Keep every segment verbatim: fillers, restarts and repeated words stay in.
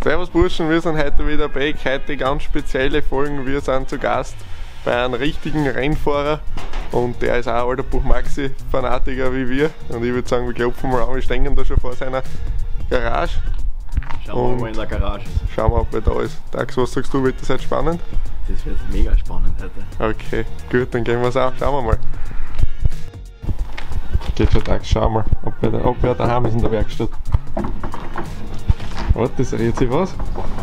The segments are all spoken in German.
Servus Burschen, wir sind heute wieder back. Heute ganz spezielle Folgen. Wir sind zu Gast bei einem richtigen Rennfahrer und der ist auch ein alter Buchmaxi-Fanatiker wie wir. Und ich würde sagen, wir klopfen mal an, wir stehen da schon vor seiner Garage. Schauen wir mal in der Garage. Schauen wir, ob er da ist. Dax, was sagst du, wird das heute spannend? Das wird mega spannend heute. Okay, gut, dann gehen wir es auch. Schauen wir mal. Geht schon, Dax, schauen wir mal, ob er, da, ob er daheim ist in der Werkstatt. Warte, das rät sich was.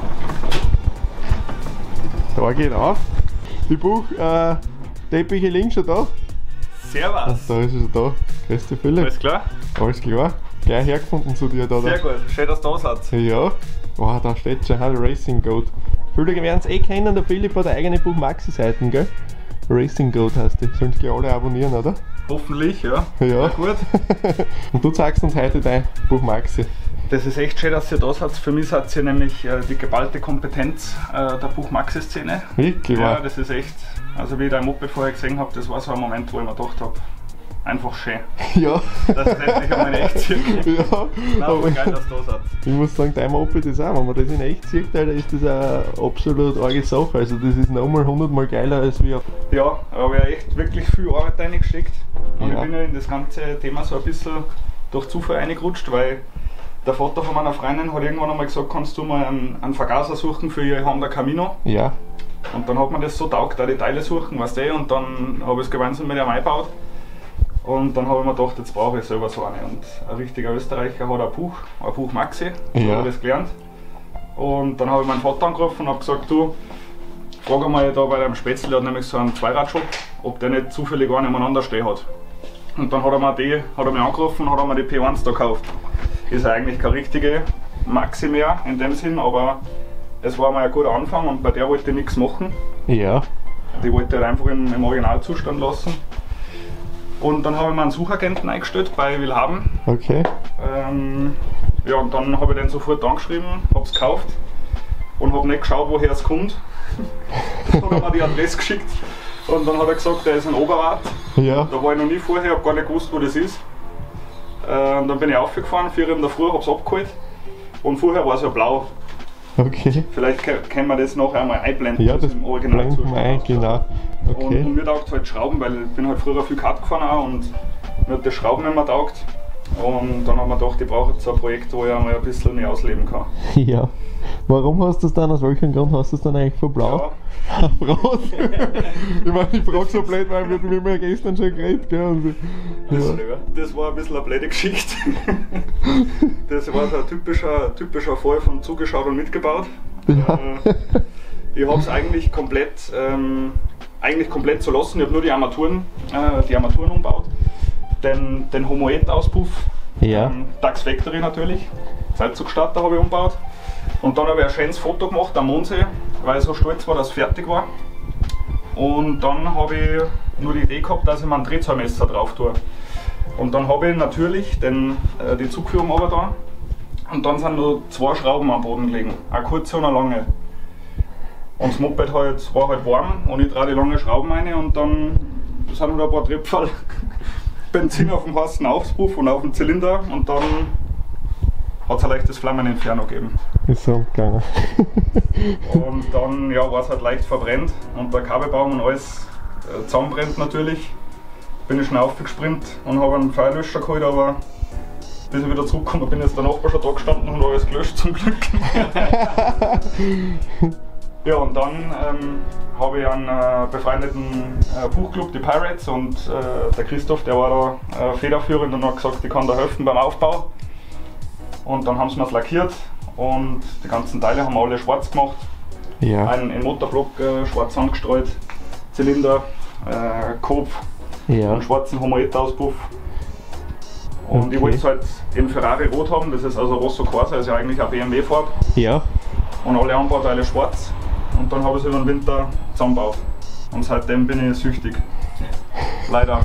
Da geht auf. Die Buchteppiche äh, liegen schon da. Servus! Ach, da ist er schon da. Grüß dich, Philipp. Alles klar? Alles klar. Gleich hergefunden zu dir da. Sehr da. gut, schön, dass du da seid. Ja. Wow, da steht schon halt Racing Goat. Viele werden es eh kennen, der Philipp hat eine eigene Buchmaxi-Seiten, gell? Racing Goat heißt die. Sollen die alle abonnieren, oder? Hoffentlich, ja. Ja. Ja gut. Und du zeigst uns heute dein Buchmaxi. Das ist echt schön, dass ihr da seid. Für mich seid ihr nämlich äh, die geballte Kompetenz äh, der Buchmaxi-Szene. Wirklich, Ja, wahr? das ist echt, also wie ich dein Moped vorher gesehen habe, das war so ein Moment, wo ich mir gedacht habe, einfach schön. Ja. Das ist endlich einmal echt zirkel. Ja. Nein, Aber voll geil, dass du da seid. ich muss sagen, dein Moped ist auch, wenn man das in echt sieht, Alter, ist das eine absolut arge Sache. Also das ist nochmal hundertmal geiler als wie auf. Ja, aber ich habe echt wirklich viel Arbeit reingesteckt. Und Ja. ich bin ja in das ganze Thema so ein bisschen durch Zufall reingerutscht, weil der Vater von meiner Freundin hat irgendwann einmal gesagt, kannst du mal einen, einen Vergaser suchen für ihr Honda Camino. Ja. Und dann hat man das so taugt, da die Teile suchen, weißt du, und dann habe ich es gemeinsam mit ihm eingebaut. Und dann habe ich mir gedacht, jetzt brauche ich selber so eine. Und ein richtiger Österreicher hat ein Buch, ein Buch Maxi, so Ja. habe ich das gelernt. Und dann habe ich meinen Vater angerufen und habe gesagt, du, frag einmal da bei dem Spätzl, der hat nämlich so einen Zweiradshop, ob der nicht zufällig einen nebeneinander stehen hat. Und dann hat er, mir die, hat er mich angerufen und hat er mir die P eins da gekauft. Ist eigentlich keine richtige Maxi mehr in dem Sinn, aber es war mal ein guter Anfang und bei der wollte ich nichts machen. Ja. Die wollte ich halt einfach im, im Originalzustand lassen. Und dann habe ich mir einen Suchagenten eingestellt bei Willhaben. Okay. Ähm, ja, und dann habe ich den sofort angeschrieben, habe es gekauft und habe nicht geschaut, woher es kommt. Dann hat er mir die Adresse geschickt und dann hat er gesagt, der ist ein Oberwart. Ja. Da war ich noch nie vorher, habe gar nicht gewusst, wo das ist. Äh, und dann bin ich aufgefahren, vier Uhr in der Früh, habe es abgeholt. Und vorher war es ja blau. Okay. Vielleicht können wir das nachher einmal einblenden. Ja, was das im blenden wir Originalzustand ein, ausschaut. genau. Und, Okay. und mir taugt halt Schrauben, weil ich bin halt früher viel Kart gefahren auch und mir hat das Schrauben immer taugt. Und dann haben wir gedacht, ich brauche jetzt so ein Projekt, wo ich einmal ein bisschen mehr ausleben kann. Ja. Warum hast du es dann, aus welchem Grund hast du es dann eigentlich von Blau? Ja, Rot? Ich meine, ich frage so blöd, weil wir haben ja gestern schon geredet, gell? Und, das, ja. das war ein bisschen eine blöde Geschichte. Das war so ein typischer, typischer Fall von zugeschaut und mitgebaut. Ja. Äh, Ich habe es eigentlich komplett, ähm, eigentlich komplett so lassen. Ich habe nur die Armaturen, äh, die Armaturen umgebaut. Den, den Homoet-Auspuff, Ja. ähm, Dax Factory natürlich, Zeitzugstatter habe ich umgebaut. Und dann habe ich ein schönes Foto gemacht am Mondsee, weil ich so stolz war, dass es fertig war. Und dann habe ich nur die Idee gehabt, dass ich mir ein Drehzahlmesser drauf tue. Und dann habe ich natürlich den, äh, die Zugführung aber da. Und dann sind nur zwei Schrauben am Boden gelegen, eine kurze und eine lange. Und das Moped halt, war halt warm und ich drehe die lange Schrauben rein und dann sind wieder ein paar Tröpfel Benzin auf dem heißen Auspuff und auf dem Zylinder und dann hat es ein leichtes Flammeninferno gegeben. Ist so umgegangen. Und dann ja, war es halt leicht verbrennt und der Kabelbaum und alles äh, zusammenbrennt natürlich. Bin ich schnell aufgesprintet und habe einen Feuerlöscher geholt, aber bis ich wieder zurückgekommen bin, ist der Nachbar schon da gestanden und alles gelöscht zum Glück. Ja, und dann ähm, habe ich einen äh, befreundeten äh, Buchclub, die Pirates, und äh, der Christoph, der war da äh, federführend und hat gesagt, ich kann da helfen beim Aufbau. Und dann haben sie mir es lackiert und die ganzen Teile haben wir alle schwarz gemacht. Ja. Einen, einen Motorblock äh, schwarz angestreut, Zylinder, äh, Kopf, Ja. einen schwarzen Homoet-Auspuff. Und Okay. ich wollte es halt in Ferrari rot haben, das ist also Rosso Corsa, ist ja eigentlich eine B M W-Farbe. Ja. Und alle Anbauteile schwarz. Und dann habe ich es über den Winter zusammengebaut. Und seitdem bin ich süchtig. Leider.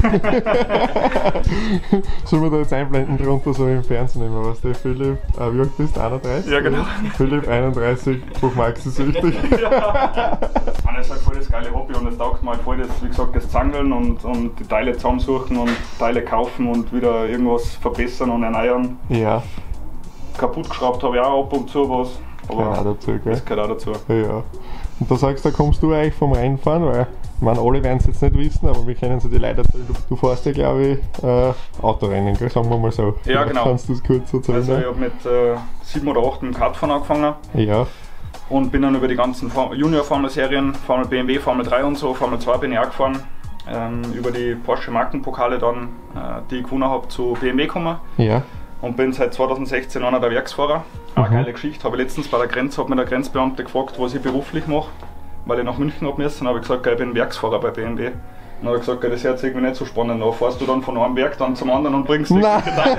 Sollen wir da jetzt einblenden drunter, so im Fernsehen immer, was der Philipp, äh, wie alt bist du? einunddreißig? Ja, genau. Philipp einunddreißig, Buchmaxi süchtig. Ja. Und es ist halt voll das geile Hobby und es taugt mir halt voll das, wie gesagt, das Zangeln und, und die Teile zusammensuchen und Teile kaufen und wieder irgendwas verbessern und erneuern. Ja. Kaputt geschraubt habe ich auch ab und zu was. Aber auch dazu, gell? das gehört auch dazu. Ja. Und da sagst du, da kommst du eigentlich vom Rennfahren, weil, ich meine, alle werden es jetzt nicht wissen, aber wir kennen sie die Leute erzählen. Du, du fährst ja, glaube ich, äh, Autorennen, gell? Sagen wir mal so. Ja, genau. Kannst du das kurz erzählen? Also ich habe mit äh, sieben oder acht im Kartfahren angefangen. Ja. Und bin dann über die ganzen Junior-Formel-Serien, Formel B M W, Formel drei und so, Formel zwei bin ich auch gefahren. Ähm, über die Porsche Markenpokale dann, äh, die ich gewonnen habe, zu B M W gekommen. Ja. Und bin seit zweitausendsechzehn einer der Werksfahrer. Eine Mhm. geile Geschichte. Habe ich letztens bei der Grenze, hat mir der Grenzbeamte gefragt, was ich beruflich mache, weil ich nach München habe müssen. Dann habe ich gesagt, ich bin Werksfahrer bei B M W. Dann habe ich gesagt, das hört sich irgendwie nicht so spannend an. Fährst du dann von einem Werk dann zum anderen und bringst dich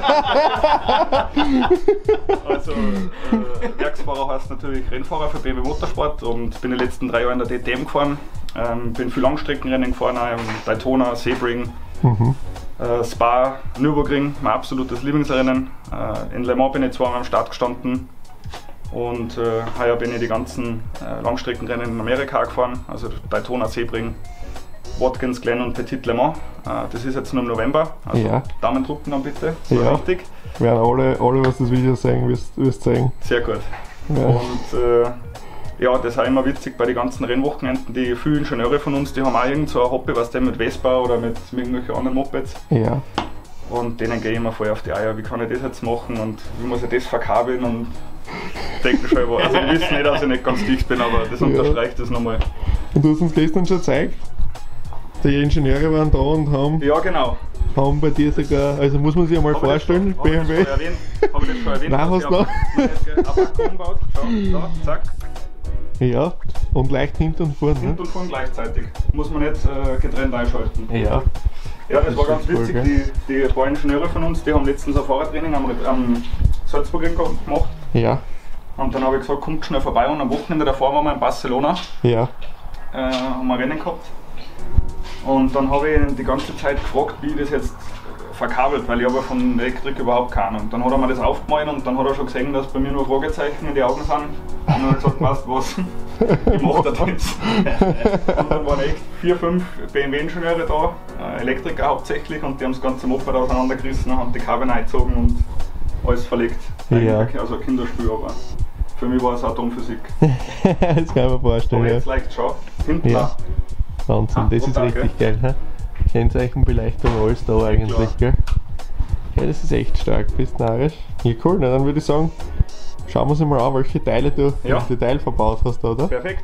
Also äh, Werksfahrer heißt natürlich Rennfahrer für B M W Motorsport und bin die letzten drei Jahre in der D T M gefahren. Ähm, bin viel Langstreckenrennen gefahren, auch im Daytona, Sebring, Mhm. äh, Spa, Nürburgring, mein absolutes Lieblingsrennen. Äh, in Le Mans bin ich zweimal am Start gestanden und äh, heuer bin ich die ganzen äh, Langstreckenrennen in Amerika gefahren, also Daytona, Sebring, Watkins Glen und Petit Le Mans. Äh, das ist jetzt nur im November, also Ja. Daumen drücken dann bitte, das war Ja. wichtig. Werden alle, alle, was das Video sehen, wirst du sehen. Sehr gut. Ja. Und äh, ja, das ist auch immer witzig bei den ganzen Rennwochenenden. Die vielen Ingenieure von uns, die haben auch irgend so ein Hobby, was denn mit Vespa oder mit irgendwelchen anderen Mopeds. Ja. Und denen gehe ich immer voll auf die Eier. Wie kann ich das jetzt machen und wie muss ich das verkabeln und denke schon, also ich weiß nicht, dass ich nicht ganz dicht bin, aber das Ja. unterstreicht das nochmal. Und du hast uns gestern schon gezeigt, die Ingenieure waren da und haben, Ja, genau. haben bei dir sogar, also muss man sich einmal Hab ich das vorstellen, schon- B M Hab W. ich das schon erwähnt? Hab ich das schon erwähnt? Nein, dass hast ich du auf- auf Akku umgebaut. Schau, da, zack. Ja, und leicht hinten und vorne. Hinten und vorne gleichzeitig. Muss man nicht äh, getrennt einschalten. Ja. Ja, das war Das ganz ist cool, witzig. gell? Die, die paar Ingenieure von uns, die haben letztens ein Fahrradtraining am, am Salzburg gemacht. Ja. Und dann habe ich gesagt, kommt schnell vorbei. Und am Wochenende davor waren wir in Barcelona, Ja. äh, haben wir ein Rennen gehabt. Und dann habe ich ihn die ganze Zeit gefragt, wie ich das jetzt verkabelt, weil ich habe von Elektrik überhaupt keine Ahnung. Dann hat er mir das aufgemalt und dann hat er schon gesehen, dass bei mir nur Fragezeichen in die Augen sind. Und dann habe ich gesagt, weißt du was, ich mache das jetzt. Und dann waren echt vier, fünf B M W-Ingenieure da, äh, Elektriker hauptsächlich, und die haben das ganze Moped auseinandergerissen, haben die Kabel eingezogen und alles verlegt. Ja. Eigentlich Also ein Kinderspiel, aber für mich war es Atomphysik. Das kann ich mir vorstellen, Aber ja. jetzt leicht schau, hinten Ja. auch. Wahnsinn, Ah, das und ist da, richtig geil. He? Kennzeichenbeleuchtung, alles da eigentlich, gell? Ja, das ist echt stark, bist narrisch. Ja, cool, na, dann würde ich sagen, schauen wir uns mal an, welche Teile du Ja. im Detail verbaut hast, oder? Perfekt.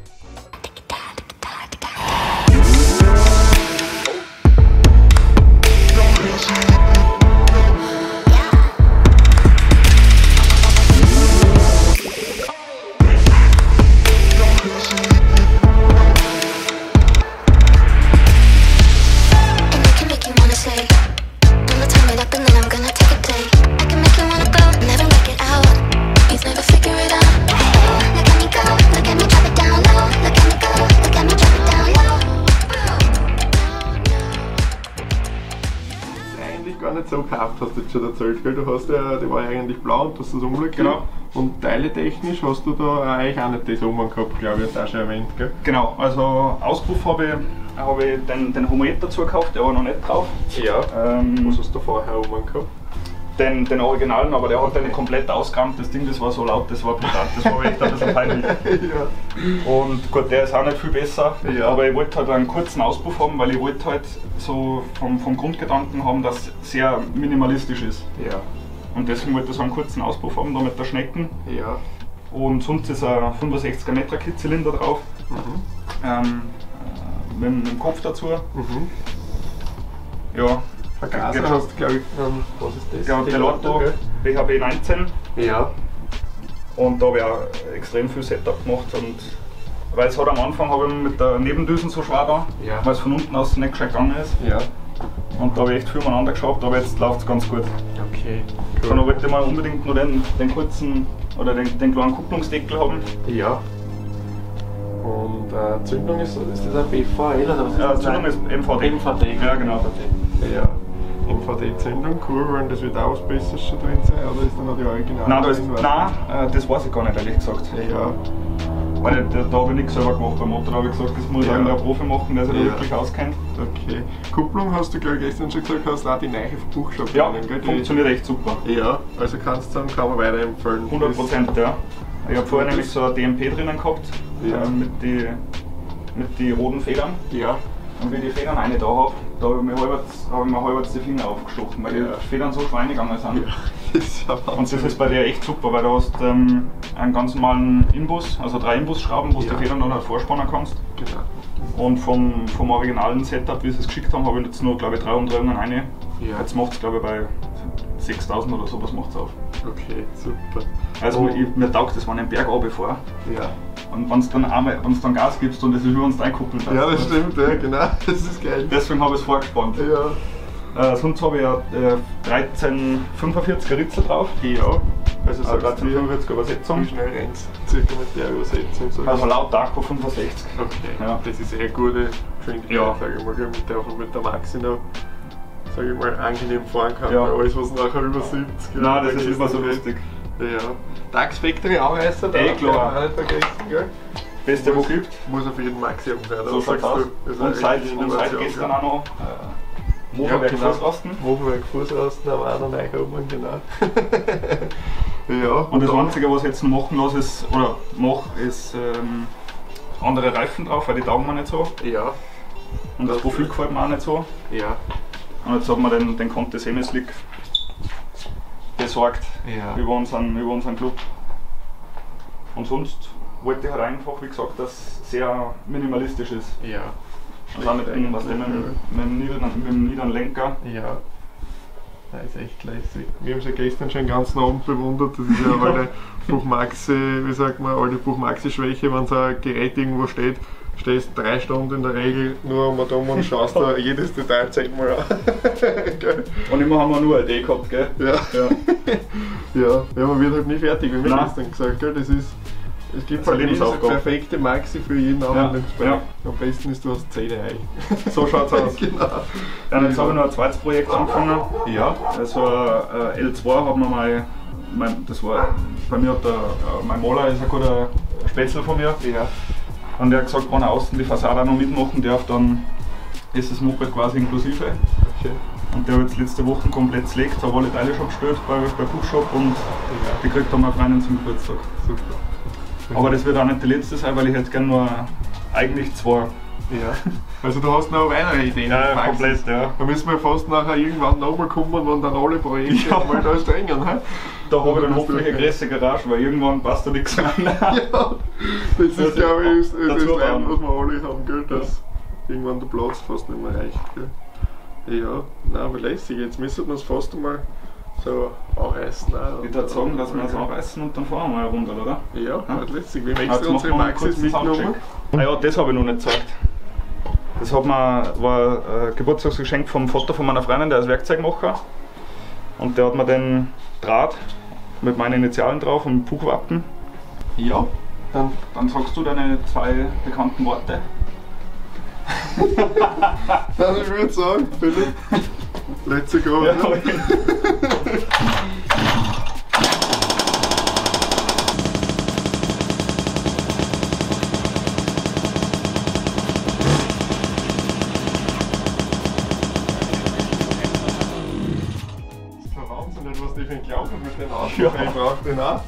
Gar nicht so gekauft, hast du jetzt schon erzählt, gell? Du hast ja, die war ja eigentlich blau und du hast das umgelegt. Genau. Und teiletechnisch hast du da eigentlich auch nicht das um gehabt, glaube ich, hast du auch schon erwähnt, gell? Genau, also Auspuff habe ich, hab ich den, den Homoet dazu gekauft, der war noch nicht drauf. Ja. Ähm, Was hast du vorher um gehabt? den, den Originalen, aber der hat den komplett ausgerammt. Das Ding, das war so laut, das war brutal, das war echt ein bisschen peinlich. Ja. Und gut, der ist auch nicht viel besser, Ja. aber ich wollte halt einen kurzen Auspuff haben, weil ich wollte halt so vom, vom Grundgedanken haben, dass es sehr minimalistisch ist. Ja. Und deswegen wollte ich so einen kurzen Auspuff haben, da mit der Schnecken. Ja. Und sonst ist ein fünfundsechziger Meter Kitzzylinder drauf, Mhm. ähm, äh, mit, mit dem Kopf dazu. Mhm. Ja, Vergaser Geht hast du, glaube ich, ähm, was ist das? ja, Pilato gell? B H B neunzehn. Ja. Und da habe ich auch extrem viel Setup gemacht. Und weil es hat am Anfang habe ich mit der Nebendüsen so schwer da, Ja. weil es von unten aus nicht gescheit gegangen ist. Ja. Und da habe ich echt viel umeinander geschraubt, aber jetzt läuft es ganz gut. Okay. Dann wollte ich mal unbedingt nur den, den kurzen oder den, den kleinen Kupplungsdeckel haben. Ja. Und äh, Zündung ist, ist das ein B V L oder was? Ja, Zündung ist M V D. M V D. Ja, genau. Ja. M V D-Zündung, cool, weil das wird auch was Besseres schon drin sein, oder ist da noch die Original? Nein, da ist, drin, weiß nein äh, das weiß ich gar nicht, ehrlich gesagt. ich. Ja. Weil da, da habe ich nichts selber gemacht beim Motor, da habe ich gesagt, das muss Ja. irgendein Profi machen, der sich da Ja. wirklich auskennt. Okay. Kupplung hast du, glaube ich, gestern schon gesagt, hast auch die neue Buchstaben Ja, drinnen, gell? Die- funktioniert echt super. Ja, also kannst du sagen, kann man weiterempfehlen. hundert Prozent, ja. Ich habe vorher nämlich so ein D M P drinnen gehabt, Ja. äh, mit den mit die roten Federn. Ja. Und wie ich die Federn eine da habe, da habe ich mir halbwegs, hab ich mir halbwegs die Finger aufgestochen, weil Ja. die Federn so schwein gegangen sind. Ja. Das ist ja Und das ist bei dir echt super, weil du hast ähm, einen ganz normalen Inbus, also drei Inbusschrauben, wo du Ja. die Federn dann halt vorspannen kannst. Genau. Und vom, vom originalen Setup, wie sie es geschickt haben, habe ich jetzt nur, glaube ich, drei Umdrehungen eine. Ja. Jetzt macht es, glaube ich, bei sechstausend oder sowas macht es auf. Okay, super. Also Oh. ich, mir taugt das, wenn ich einen Berg runterfahre. Ja. Und wenn du dann, einmal- wenn's dann Gas gibst und das ist über uns einkuppelt. Ja, das stimmt, ja, genau. Das ist geil. Deswegen habe ich es vorgespannt. Ja. Äh, sonst habe ich ja äh, dreizehn fünfundvierziger Ritzel drauf. Ja. Also Also sagst dreizehn du, fünfundvierziger Übersetzung. wie schnell rennst circa mit der Übersetzung? So. Also laut Tacho fünfundsechzig. Okay, Ja. das ist eh eine gute Geschwindigkeit, Ja. sage ich mal, gell, mit der auch mit der Maxi noch, sage ich mal, angenehm fahren kann, Ja. weil alles was nachher über siebzig Nein, das da ist gehst immer du so nicht. lustig. Ja. Dax Factory Anreißer, da Eh, darf klar. man auch nicht vergessen, gell? Beste, wo es gibt. Muss auf jeden Maxi haben sein, So schaut's aus. das ist Und eine seit, richtige und seit Innovation, gestern gell? auch noch äh, Motorwerk Ja, genau. Fußrasten. Motorwerk Fußrasten haben wir auch noch reingekommen, genau. Ja, Und das dann- Einzige, was ich jetzt noch machen lasse, ist, oder mache, ist ähm, andere Reifen drauf, weil die taugen mir nicht so. Ja, Und das Profil gefällt mir auch nicht so. ja, Und jetzt haben wir den, den Conte Semi-Slick besorgt ja. über, unseren, über unseren Club. Und sonst wollte ich halt einfach, wie gesagt, dass es sehr minimalistisch ist. Ja. Also auch mit, dem, was dem, mit, dem niederen, mit dem niederen Lenker. Ja. Das ist echt lässig. Wir haben sie gestern schon den ganzen Abend bewundert. Das ist ja alte Buchmaxi, wie sagt man, alte Buchmaxi-Schwäche, wenn so ein Gerät irgendwo steht, stehst drei Stunden in der Regel nur um und um und schaust da jedes Detail zehnmal an. Gell? Und immer haben wir nur eine Idee gehabt, gell? Ja. Ja. Ja, ja, man wird halt nie fertig, wie wir Nein. gestern gesagt haben. Das ist, es gibt Das ist eine halt nie so Lebensaufgabe. perfekte Maxi für jeden anderen. Ja, ja. Am besten ist, du hast Zähne rein. So schaut's aus. Genau. Dann jetzt habe ich noch ein zweites Projekt angefangen. Ja. Also äh, L zwei hat mir mal, mein, das war, bei mir hat der, äh, mein Maler ist ein guter Spätzle von mir. Ja. Und der hat gesagt, wenn er außen die Fassade auch noch mitmachen darf, dann ist das Moped quasi inklusive. Okay. Und der hat jetzt letzte Woche komplett zerlegt, habe alle Teile schon bestellt bei, bei Buchshop und die kriegt dann meine Freundin zum Geburtstag. Super. Aber das wird auch nicht die letzte sein, weil ich hätte gerne nur eigentlich zwei. Ja. Also du hast noch weitere Ideen. Ja, Maxis. komplett, ja. Da müssen wir fast nachher irgendwann nochmal kommen, wenn dann alle Projekte Ja. mal da strengen. He? Da habe ich dann Das hoffentlich eine ist große Garage, weil irgendwann passt da nichts mehr. Ja, das ist Das glaube ich das, das dazu Leiden, bauen. was wir alle haben, gell, dass irgendwann der Platz fast nicht mehr reicht. Gell. Ja, nein, aber lässig. Jetzt müssen wir es fast einmal so anreißen. auch. Ich würde sagen, dass wir das anreißen und dann fahren wir mal eine Runde, oder? Ja, ja. lässig. Wir haben Jetzt extra machen unsere wir einen Maxis kurzen mitgenommen. Soundcheck. Ah ja, das habe ich noch nicht gezeigt. Das hat mir, war ein Geburtstagsgeschenk vom Vater von meiner Freundin, der ist Werkzeugmacher. Und der hat mir den Draht mit meinen Initialen drauf und Puchwappen. Ja, dann Dann sagst du deine zwei bekannten Worte. Also ich würde sagen, Philipp, let's go. Ja, ne? Das ist kein Wahnsinn, nicht, was die für einen Glauben mit den Autos Ja. Ich brauche den auch.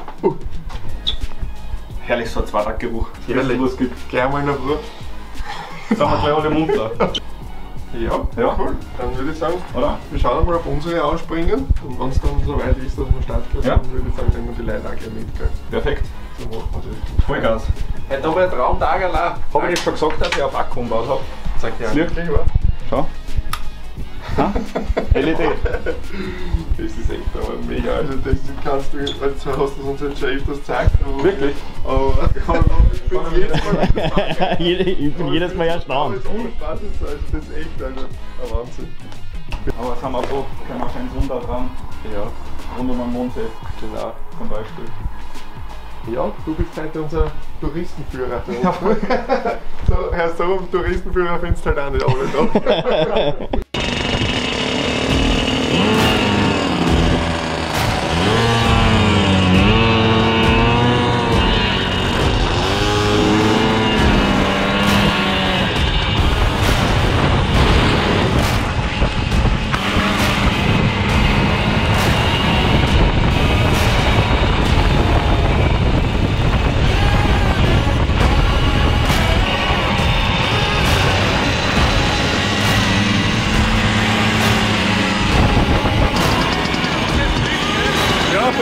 Herrlich, so ein Zweitaktgeruch. Herrlich. Was gibt. Gleich mal in der Früh. Sind wir gleich alle munter. Ja, Ja. cool. Dann würde ich sagen, Oder? wir schauen mal, ob unsere ausspringen. Und wenn es dann soweit ist, dass wir starten, Ja. dann würde ich sagen, nehmen wir die Leute auch gleich mit. Gell? Perfekt. So machen wir das. Vollgas. Heute haben wir einen Traumtag allein. Habe ich nicht schon gesagt, dass ich auf Akku umgebaut habe? Sag ja. Das Licht? Schau. Ha? L E D. Das ist echt aber mega. Also das kannst du, jetzt hast du uns jetzt schon öfters gezeigt. Aber Wirklich? Aber ich bin jedes Mal Jede- ich bin jedes Mal erstaunt. Das ist ohne Spaß, also das ist echt also, ein Wahnsinn. Aber jetzt haben wir so, können wir schön runter dran. Ja, Rund um den Mondsee genau. zum Beispiel. Ja, du bist heute unser Touristenführer. So, Herr so, Touristenführer findest du halt auch nicht alle da.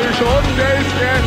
viel Schaden der ist gleich.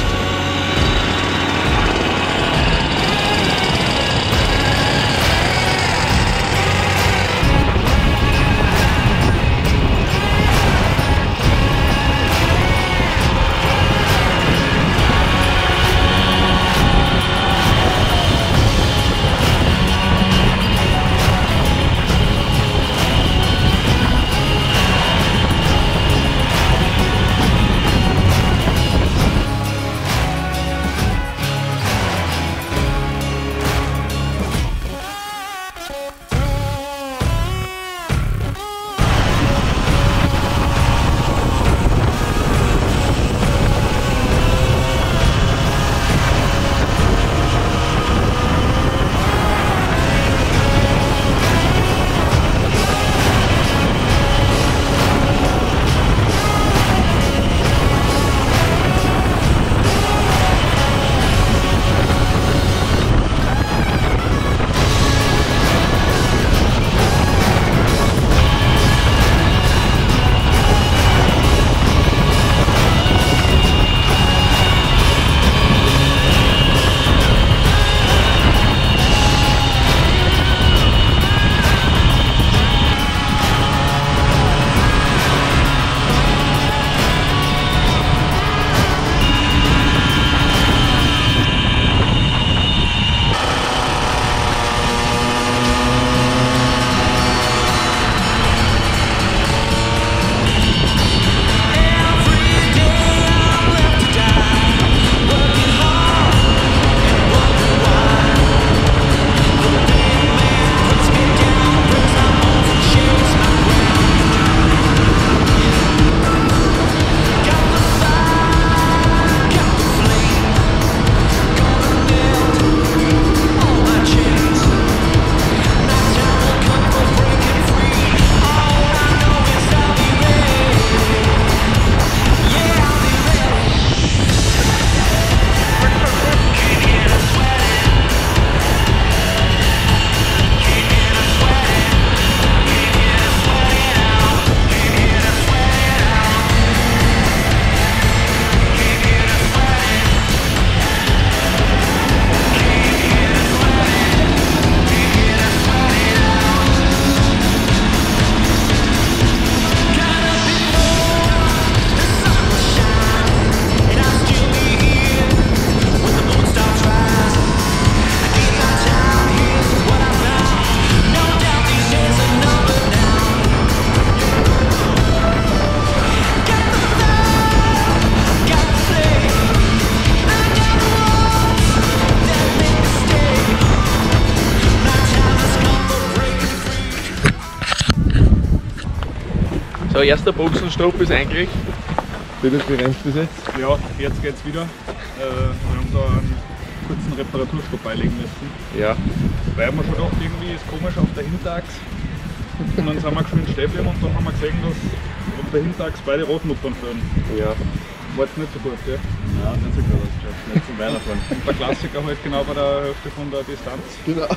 So, erster Boxenstopp ist eigentlich. Wie das bremst das jetzt? Ja, jetzt geht's wieder. Äh, wir haben da einen kurzen Reparaturstopp beilegen müssen. Ja. Weil wir schon gedacht, irgendwie ist komisch auf der Hinterachse. Und dann sind wir geschwind stehen geblieben und dann haben wir gesehen, dass auf der Hinterachse beide Radmuttern fehlen. Ja. War jetzt nicht so gut, gell? Ja, nicht so gut ausgeschaut. Nicht zum Weiterfahren. Und der Klassiker halt genau bei der Hälfte von der Distanz. Genau.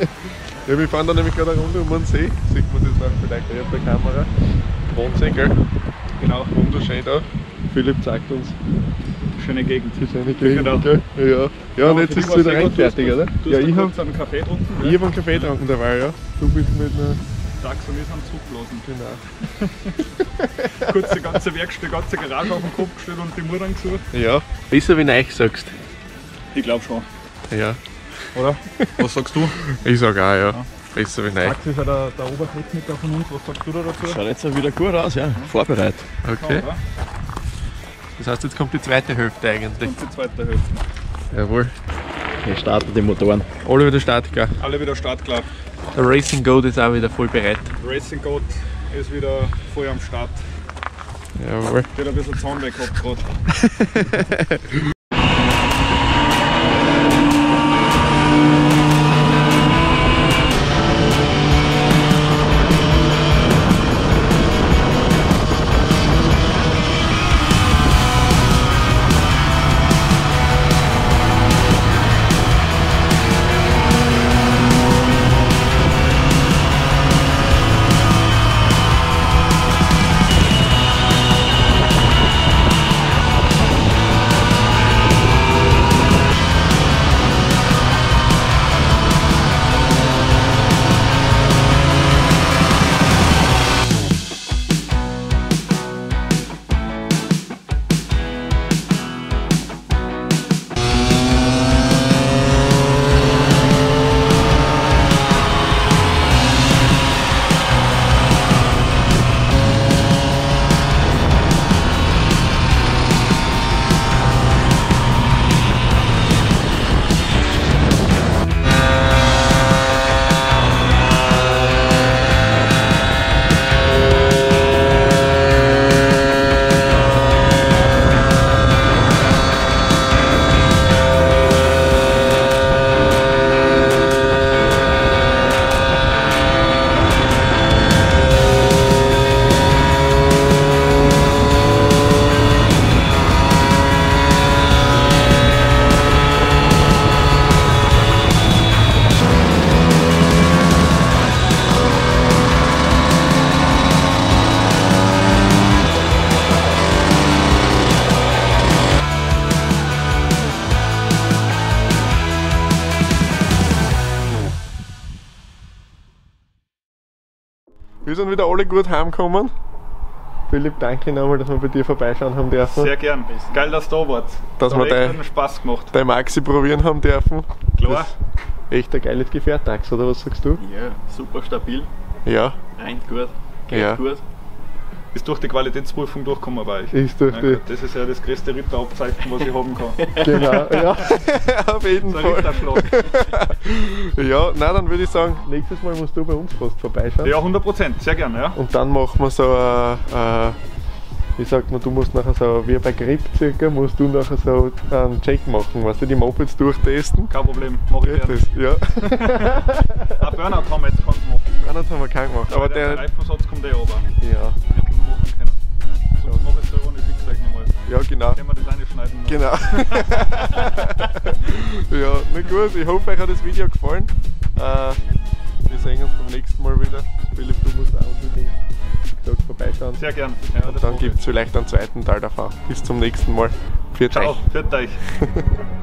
Ja, wir fahren da nämlich gerade eine Runde um den See. Sieht man das dann vielleicht auf der Kamera. Wahnsinn, gell? Genau. Wunderschön da. Philipp zeigt uns Schöne Gegend. die schöne Gegend, Genau. gell? Ja. Ja, und jetzt ist es wieder rein fertig, oder? Du Ja, hast ich ja, habe einen Kaffee getrunken. ich hab einen Kaffee getrunken dabei, ja. Du bist mit einer... Tax und ich sind Zugblasen. Genau. Kurz die ganze Werkstatt, die ganze Garage auf den Kopf gestellt und die Murren gesucht. Ja. Besser wie neu sagst. Ich glaube schon. Ja. Oder? Was sagst du? Ich sag auch, ja. Besser wie neu. Max ist ja der, der Obertechniker von uns. Was sagst du da dazu? Schaut jetzt auch wieder gut aus, ja. Vorbereitet. Okay. Ja, Das heißt, jetzt kommt die zweite Hälfte eigentlich. und die zweite Hälfte. Jawohl. Wir starten die Motoren. Alle wieder startklar. Alle wieder startklar. Der Racing Goat ist auch wieder voll bereit. Racing Goat ist wieder voll am Start. Jawohl. Der hat ein bisschen Zaun weg gehabt gerade. Wir sind wieder alle gut heimgekommen. Philipp, danke nochmal, dass wir bei dir vorbeischauen haben dürfen. Sehr gern. Geil, dass du da wart. Dass Hat wir echt dein- einen Spaß gemacht. Dein Maxi probieren haben dürfen. Klar. Das ist echt ein geiles Gefährt, Dax, oder was sagst du? Ja, super stabil. Ja, Rein gut. Geht Ja. gut. Ist durch die Qualitätsprüfung durchgekommen bei euch. ist durch Na die. gut, das ist ja das größte Ritterabzeichen, was ich haben kann. Genau, ja, auf jeden So ein Fall. Ritterschlag. Ja, na dann würde ich sagen, nächstes Mal musst du bei uns fast vorbeischauen. Ja, hundert Prozent. Sehr gerne, ja. Und dann machen wir so ein, äh, wie sagt man, du musst nachher so, wie bei Grip circa, musst du nachher so einen Check machen, weißt du, die Mopeds durchtesten. Kein Problem. Mach ich Ja, gerne. das, ja. Ein Burnout haben wir jetzt keinen gemacht. Nein, das haben wir keinen gemacht. Aber der, der, Reifensatz kommt eh runter. ja, Hätten wir machen können. Sonst mache ich es selber nicht fix nochmal. ja genau. Können wir das eine schneiden noch. Genau. Ja, na gut, ich hoffe, euch hat das Video gefallen. Äh, wir sehen uns beim nächsten Mal wieder. Philipp, du musst auch unbedingt, wie gesagt, vorbeischauen. Sehr gern. Ja, Und das dann mache ich. gibt es vielleicht einen zweiten Teil davon. Bis zum nächsten Mal. Für Ciao, euch. für euch.